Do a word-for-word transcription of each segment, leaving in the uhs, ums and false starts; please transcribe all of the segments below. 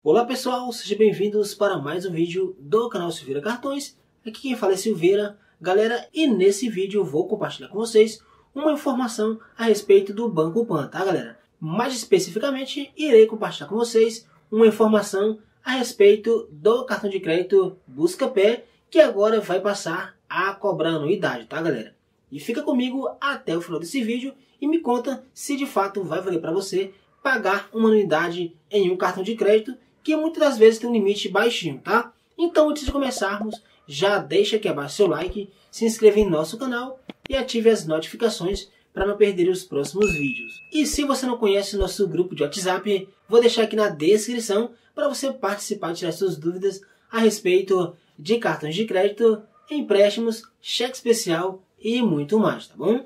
Olá pessoal, sejam bem-vindos para mais um vídeo do canal Silveira Cartões. Aqui quem fala é Silveira, galera, e nesse vídeo eu vou compartilhar com vocês uma informação a respeito do Banco Pan, tá galera? Mais especificamente, irei compartilhar com vocês uma informação a respeito do cartão de crédito Buscapé, que agora vai passar a cobrar anuidade, tá galera? E fica comigo até o final desse vídeo e me conta se de fato vai valer para você pagar uma anuidade em um cartão de crédito que muitas das vezes tem um limite baixinho, tá? Então, antes de começarmos, já deixa aqui abaixo seu like, se inscreva em nosso canal e ative as notificações para não perder os próximos vídeos. E se você não conhece o nosso grupo de WhatsApp, vou deixar aqui na descrição para você participar e tirar suas dúvidas a respeito de cartões de crédito, empréstimos, cheque especial e muito mais, tá bom?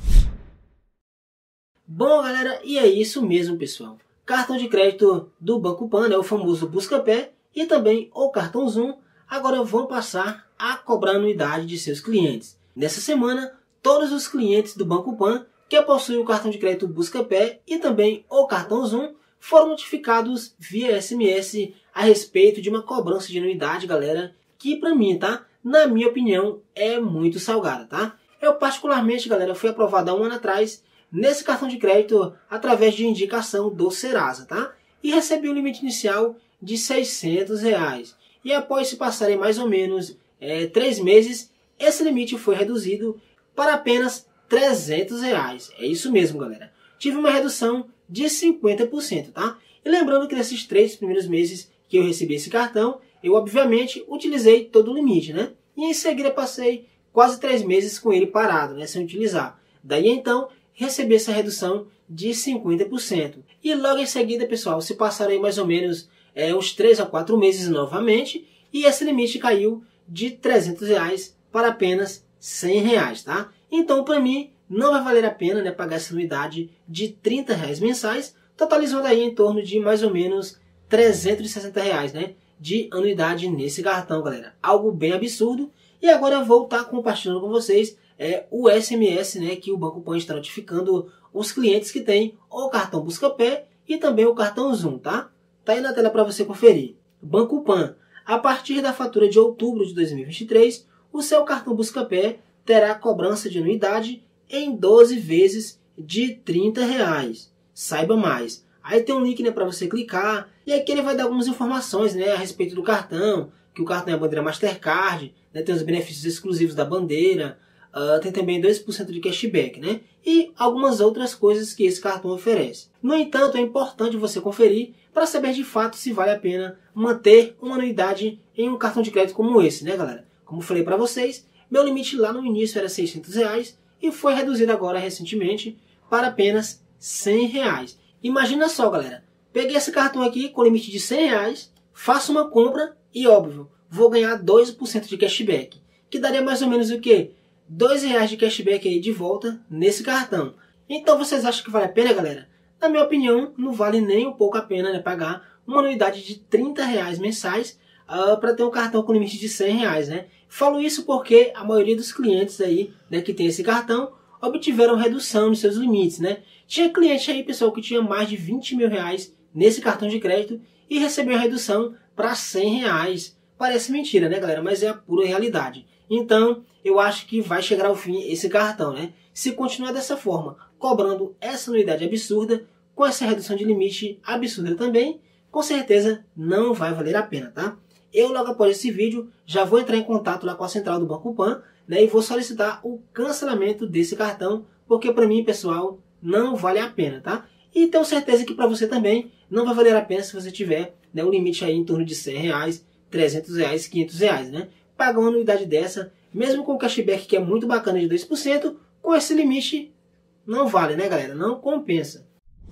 Bom, galera, e é isso mesmo, pessoal. Cartão de crédito do Banco Pan, né, o famoso Buscapé, e também o cartão Zoom, agora vão passar a cobrar anuidade de seus clientes. Nessa semana, todos os clientes do Banco Pan que possuem o cartão de crédito Buscapé e também o cartão Zoom foram notificados via S M S a respeito de uma cobrança de anuidade, galera, que pra mim, tá, na minha opinião, é muito salgada, tá? Eu particularmente, galera, fui aprovado há um ano atrás nesse cartão de crédito através de indicação do Serasa, tá? E recebi o limite inicial de seiscentos reais. E após se passarem mais ou menos é, três meses, esse limite foi reduzido para apenas trezentos reais. É isso mesmo, galera. Tive uma redução de cinquenta por cento, tá? E lembrando que nesses três primeiros meses que eu recebi esse cartão, eu obviamente utilizei todo o limite, né? E em seguida passei quase três meses com ele parado, né? Sem utilizar. Daí então, recebi essa redução de cinquenta por cento. E logo em seguida, pessoal, se passaram aí mais ou menos é, uns três a quatro meses novamente, e esse limite caiu de trezentos reais para apenas cem reais, tá? Então, para mim, não vai valer a pena, né, pagar essa anuidade de trinta reais mensais, totalizando aí em torno de mais ou menos trezentos e sessenta reais, né, de anuidade nesse cartão, galera. Algo bem absurdo. E agora eu vou estar compartilhando com vocês é o S M S, né, que o Banco Pan está notificando os clientes que têm o cartão Buscapé e também o cartão Zoom, tá? Tá aí na tela para você conferir. Banco Pan, a partir da fatura de outubro de dois mil e vinte e três, o seu cartão Buscapé terá cobrança de anuidade em doze vezes de trinta reais. Saiba mais. Aí tem um link, né, para você clicar, e aqui ele vai dar algumas informações, né, a respeito do cartão, que o cartão é a bandeira Mastercard, né, tem os benefícios exclusivos da bandeira, Uh, tem também dois por cento de cashback, né? E algumas outras coisas que esse cartão oferece. No entanto, é importante você conferir para saber de fato se vale a pena manter uma anuidade em um cartão de crédito como esse, né, galera? Como falei para vocês, meu limite lá no início era seiscentos reais e foi reduzido agora recentemente para apenas cem reais. Imagina só, galera, peguei esse cartão aqui com limite de cem reais, faço uma compra e, óbvio, vou ganhar dois por cento de cashback, que daria mais ou menos o quê? dois reais de cashback aí de volta nesse cartão. Então vocês acham que vale a pena, galera? Na minha opinião, não vale nem um pouco a pena, né, pagar uma anuidade de trinta reais mensais uh, para ter um cartão com limite de cem reais, né? Falo isso porque a maioria dos clientes aí, né, que tem esse cartão obtiveram redução nos seus limites, né? Tinha cliente aí, pessoal, que tinha mais de vinte mil reais nesse cartão de crédito e recebeu a redução para cem reais. Parece mentira, né, galera? Mas é a pura realidade. Então, eu acho que vai chegar ao fim esse cartão, né? Se continuar dessa forma, cobrando essa anuidade absurda, com essa redução de limite absurda também, com certeza não vai valer a pena, tá? Eu, logo após esse vídeo, já vou entrar em contato lá com a central do Banco Pan, né? E vou solicitar o cancelamento desse cartão, porque para mim, pessoal, não vale a pena, tá? E tenho certeza que para você também não vai valer a pena se você tiver, né, um limite aí em torno de cem reais, trezentos reais, quinhentos reais, né? Pagar uma anuidade dessa, mesmo com o cashback que é muito bacana de dois por cento, com esse limite não vale, né, galera? Não compensa.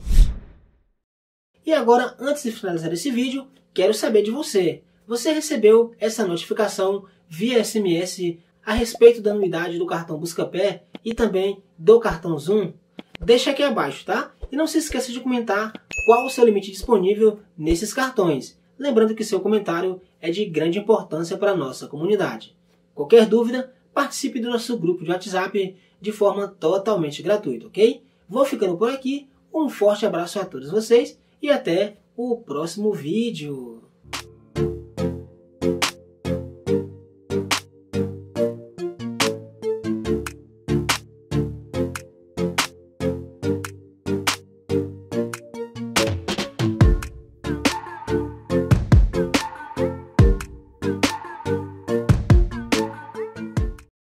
E agora, antes de finalizar esse vídeo, quero saber de você. Você recebeu essa notificação via S M S a respeito da anuidade do cartão Buscapé e também do cartão Zoom? Deixa aqui abaixo, tá? E não se esqueça de comentar qual o seu limite disponível nesses cartões. Lembrando que seu comentário é de grande importância para a nossa comunidade. Qualquer dúvida, participe do nosso grupo de WhatsApp de forma totalmente gratuita, ok? Vou ficando por aqui, um forte abraço a todos vocês e até o próximo vídeo.